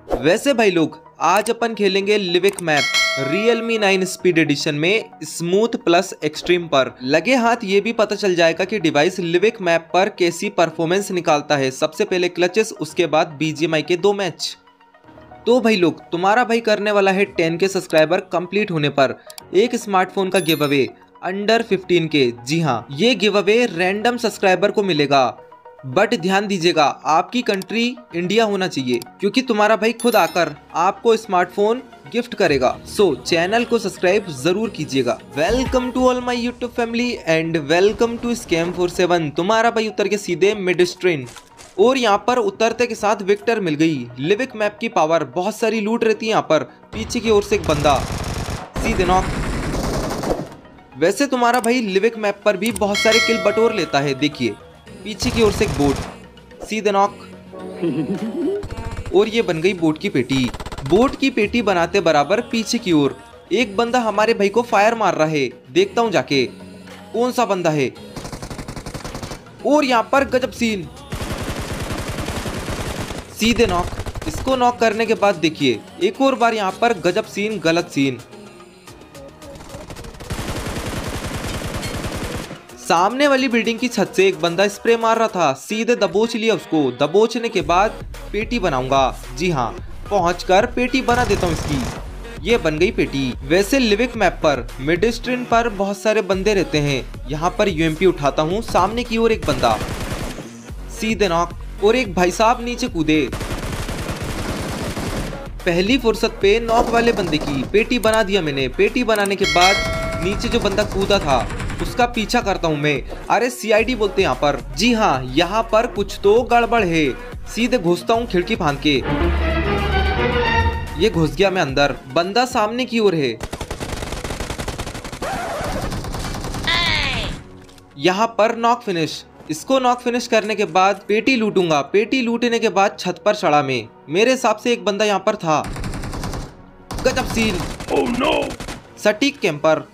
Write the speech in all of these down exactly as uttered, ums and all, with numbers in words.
वैसे भाई लोग आज अपन खेलेंगे Livik map Realme nine speed edition में स्मूथ प्लस एक्सट्रीम पर। लगे हाथ ये भी पता चल जाएगा कि डिवाइस लिविक मैप पर कैसी परफॉर्मेंस निकालता है। सबसे पहले क्लचेस, उसके बाद बी जी एम आई के दो मैच। तो भाई लोग तुम्हारा भाई करने वाला है टेन के सब्सक्राइबर कंप्लीट होने पर एक स्मार्टफोन का गिव अवे अंडर फिफ्टीन के। जी हाँ, ये गिव अवे रैंडम सब्सक्राइबर को मिलेगा, बट ध्यान दीजिएगा आपकी कंट्री इंडिया होना चाहिए, क्योंकि तुम्हारा भाई खुद आकर आपको स्मार्टफोन गिफ्ट करेगा। सो चैनल को सब्सक्राइब जरूर कीजिएगा। Welcome to all my YouTube family and welcome to scam four seven. तुम्हारा भाई उतर के सीधे मिड स्ट्रेन और यहाँ पर उतरते के साथ विक्टर मिल गई। लिविक मैप की पावर, बहुत सारी लूट रहती है यहाँ पर। पीछे की ओर से एक बंदा, सीधे नॉक। वैसे तुम्हारा भाई लिविक मैप पर भी बहुत सारे किल बटोर लेता है। देखिए पीछे की ओर से एक बोट, सीधे नॉक। और ये बन गई बोट की पेटी। बोट की पेटी बनाते बराबर पीछे की ओर एक बंदा हमारे भाई को फायर मार रहा है। देखता हूं जाके कौन सा बंदा है। और यहाँ पर गजब सीन, सीधे नॉक। इसको नॉक करने के बाद देखिए एक और बार यहाँ पर गजब सीन, गलत सीन। सामने वाली बिल्डिंग की छत से एक बंदा स्प्रे मार रहा था, सीधे दबोच लिया उसको। दबोचने के बाद पेटी बनाऊंगा। जी हाँ, पहुंचकर पेटी बना देता हूँ इसकी। ये बन गई पेटी। वैसे लिविक मैप पर मिड स्ट्रीन पर बहुत सारे बंदे रहते हैं। यहाँ पर यू एम पी उठाता हूँ। सामने की ओर एक बंदा, सीधे नॉक। और एक भाई साहब नीचे कूदे। पहली फुर्सत पे नॉक वाले बंदे की पेटी बना दिया मैंने। पेटी बनाने के बाद नीचे जो बंदा कूदा था उसका पीछा करता हूँ मैं। अरे सी आई डी बोलते हैं यहाँ पर। जी हाँ, यहाँ पर कुछ तो गड़बड़ है। सीधे घुसता हूँ खिड़की फांद के। ये घुस गया मैं अंदर। बंदा सामने की ओर है। यहाँ पर नॉक फिनिश। इसको नॉक फिनिश करने के बाद पेटी लूटूंगा। पेटी लूटने के बाद छत पर चढ़ा मैं। मेरे हिसाब से एक बंदा यहाँ पर था। गजब सीन। oh, no! सटीक कैंपर,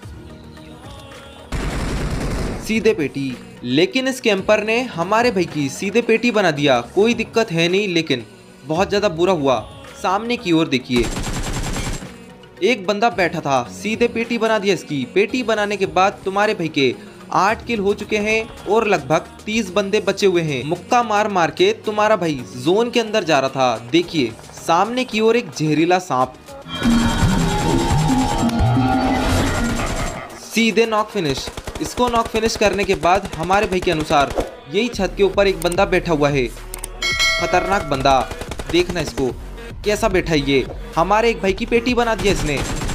सीधे पेटी। लेकिन इस कैंपर ने हमारे भाई की सीधे पेटी बना दिया। कोई दिक्कत है नहीं, लेकिन बहुत ज्यादा बुरा हुआ। सामने की ओर देखिए एक बंदा बैठा था, सीधे पेटी बना दिया इसकी। पेटी बनाने के बाद तुम्हारे भाई के आठ किल हो चुके हैं और लगभग तीस बंदे बचे हुए हैं। मुक्का मार मार के तुम्हारा भाई जोन के अंदर जा रहा था। देखिए सामने की ओर एक जहरीला सांप, सीधे नॉक फिनिश। इसको नॉक फिनिश करने के बाद हमारे भाई के अनुसार यही छत के ऊपर एक बंदा बैठा हुआ है। खतरनाक बंदा, देखना इसको कैसा बैठा है। ये हमारे एक भाई की पेटी बना दिया इसने।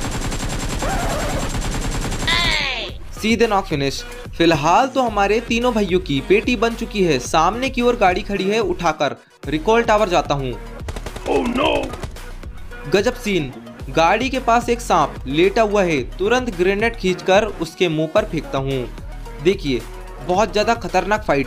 सीधे नॉक फिनिश। फिलहाल तो हमारे तीनों भाइयों की पेटी बन चुकी है। सामने की ओर गाड़ी खड़ी है, उठाकर रिकॉल टावर जाता हूँ। oh, no! गजब सीन। गाड़ी के पास एक सांप लेटा हुआ है। तुरंत ग्रेनेड खींचकर उसके मुंह पर फेंकता हूँ। देखिए बहुत ज्यादा खतरनाक फाइट।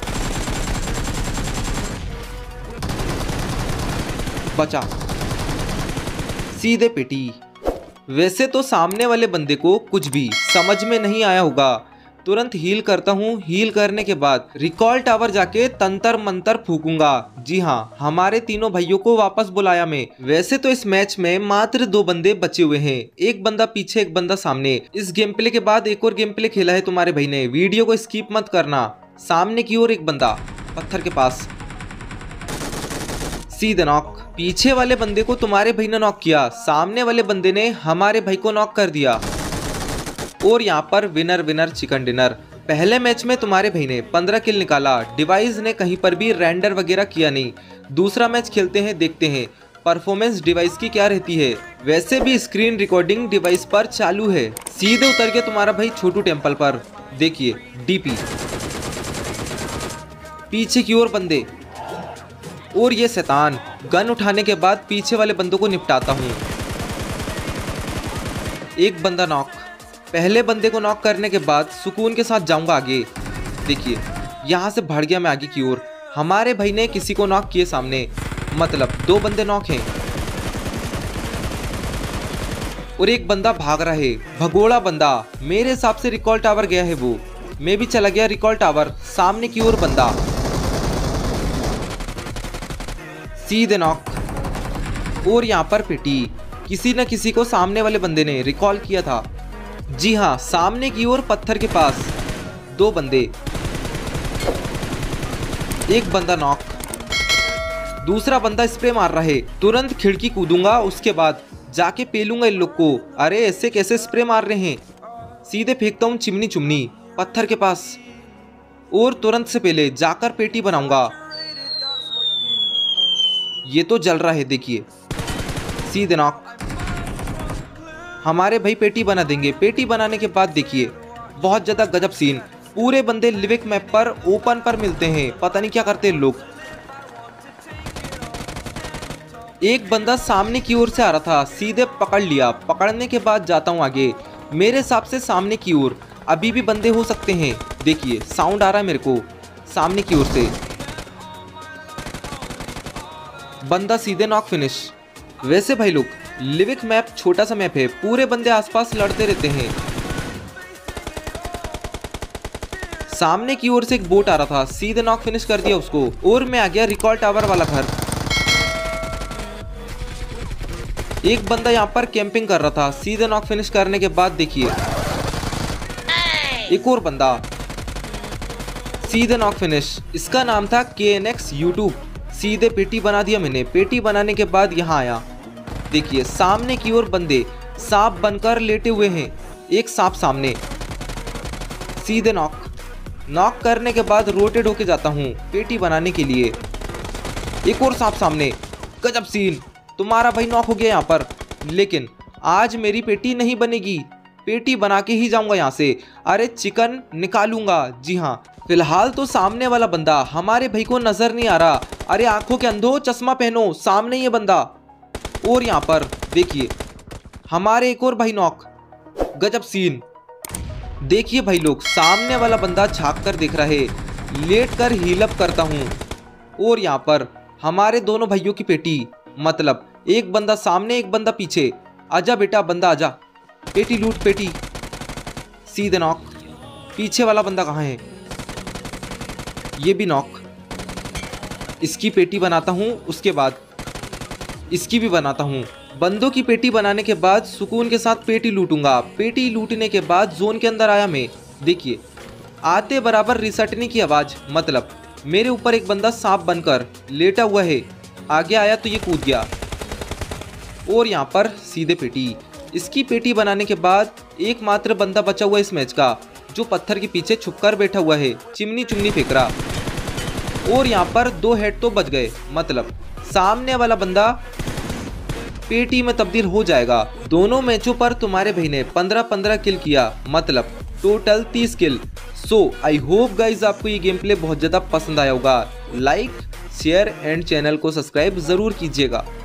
बचा, सीधे पेटी। वैसे तो सामने वाले बंदे को कुछ भी समझ में नहीं आया होगा। तुरंत हील करता हूँ। हील करने के बाद रिकॉल टावर जाके तंतर मंतर फूकूंगा। जी हाँ, हमारे तीनों भाइयों को वापस बुलाया मैं। वैसे तो इस मैच में मात्र दो बंदे बचे हुए हैं, एक बंदा पीछे, एक बंदा सामने। इस गेम प्ले के बाद एक और गेम प्ले खेला है तुम्हारे भाई ने, वीडियो को स्किप मत करना। सामने की ओर एक बंदा पत्थर के पास, सीधे नॉक। पीछे वाले बंदे को तुम्हारे भाई ने नॉक किया। सामने वाले बंदे ने हमारे भाई को नॉक कर दिया। और यहाँ पर विनर विनर चिकन डिनर। पहले मैच में तुम्हारे भाई ने पंद्रह किल निकाला। डिवाइस ने कहीं पर भी रेंडर वगैरह किया नहीं। दूसरा मैच खेलते हैं, देखते हैं परफॉर्मेंस डिवाइस की क्या रहती है। वैसे भी स्क्रीन रिकॉर्डिंग डिवाइस पर चालू है। सीधे उतर के तुम्हारा भाई छोटू टेम्पल पर। देखिए डीपी, पीछे की ओर बंदे। और ये शैतान गन उठाने के बाद पीछे वाले बंदों को निपटाता हूँ। एक बंदा नॉक। पहले बंदे को नॉक करने के बाद सुकून के साथ जाऊंगा आगे। देखिए यहाँ से भाग गया मैं आगे की ओर। हमारे भाई ने किसी को नॉक किए सामने, मतलब दो बंदे नॉक हैं और एक बंदा भाग रहा है, भगोड़ा बंदा। मेरे हिसाब से रिकॉल टावर गया है वो। मैं भी चला गया रिकॉल टावर। सामने की ओर बंदा, सीधे नॉक। और यहाँ पर पेटी। किसी न किसी को सामने वाले बंदे ने रिकॉल किया था। जी हाँ, सामने की ओर पत्थर के पास दो बंदे, एक बंदा नॉक, दूसरा बंदा स्प्रे मार रहा है। तुरंत खिड़की कूदूंगा, उसके बाद जाके पेलूंगा इन लोग को। अरे ऐसे कैसे स्प्रे मार रहे हैं। सीधे फेंकता हूँ चिमनी चुमनी पत्थर के पास और तुरंत से पहले जाकर पेटी बनाऊंगा। ये तो जल रहा है, देखिए, सीधे नॉक। हमारे भाई पेटी बना देंगे। पेटी बनाने के बाद देखिए बहुत ज्यादा गजब सीन। पूरे बंदे लिविक मैप पर ओपन पर मिलते हैं। पता नहीं क्या करते हैं लोग। एक बंदा सामने की ओर से आ रहा था, सीधे पकड़ लिया। पकड़ने के बाद जाता हूं आगे। मेरे हिसाब से सामने की ओर अभी भी बंदे हो सकते हैं। देखिए साउंड आ रहा है मेरे को सामने की ओर से। बंदा सीधे नॉक, फिनिश। वैसे भाई लोग लिविक मैप छोटा सा मैप है, पूरे बंदे आसपास लड़ते रहते हैं। सामने की ओर से एक बोट आ रहा था, सीधे नॉक, फिनिश कर दिया उसको। और मैं आ गया रिकॉल टावर वाला घर। एक बंदा यहाँ पर कैंपिंग कर रहा था, सीधे नॉक, फिनिश करने के बाद देखिए एक और बंदा, सीधे नॉक, फिनिश। इसका नाम था के एन एक्स यूट्यूब। सीधे पेटी बना दिया मैंने। पेटी बनाने के बाद यहाँ आया, देखिए सामने की ओर बंदे सांप बनकर लेटे हुए हैं। एक सांप सामने, सीधे नॉक। नॉक करने के बाद रोटेट होके जाता हूँ पेटी बनाने के लिए। एक और सांप सामने, गजब सीन। तुम्हारा भाई नॉक हो गया यहाँ पर, लेकिन आज मेरी पेटी नहीं बनेगी। पेटी बना के ही जाऊंगा यहाँ से। अरे चिकन निकालूंगा। जी हाँ, फिलहाल तो सामने वाला बंदा हमारे भाई को नजर नहीं आ रहा। अरे आंखों के अंधो, चश्मा पहनो, सामने ये बंदा। और यहाँ पर देखिए हमारे एक और भाई नॉक, गजब सीन। देखिए भाई लोग, सामने वाला बंदा झांक कर देख रहा है। लेट कर हील अप करता हूँ और यहाँ पर हमारे दोनों भाइयों की पेटी, मतलब एक बंदा सामने एक बंदा पीछे। आजा बेटा बंदा आजा, पेटी लूट, पेटी, सीधे नॉक। पीछे वाला बंदा कहाँ है? ये भी नॉक। इसकी पेटी बनाता हूँ, उसके बाद इसकी भी बनाता हूँ। बंदों की पेटी बनाने के बाद सुकून के साथ पेटी लूटूंगा। पेटी लूटने के बाद जोन के अंदर आया मैं। देखिए आते बराबर रिसटने की आवाज़, मतलब मेरे ऊपर एक बंदा सांप बनकर लेटा हुआ है। आगे आया तो ये कूद गया और यहाँ पर सीधे पेटी। इसकी पेटी बनाने के बाद एकमात्र बंदा बचा हुआ इस मैच का, जो पत्थर के पीछे छुपकर बैठा हुआ है, चिमनी चुमनी फेंक रहा। और यहाँ पर दो हेड तो बच गए, मतलब सामने वाला बंदा पेटी में तब्दील हो जाएगा। दोनों मैचों पर तुम्हारे भाई ने पंद्रह पंद्रह किल किया, मतलब टोटल तीस किल। सो आई होप गाइज आपको ये गेम प्ले बहुत ज़्यादा पसंद आया होगा। लाइक, शेयर एंड चैनल को सब्सक्राइब ज़रूर कीजिएगा।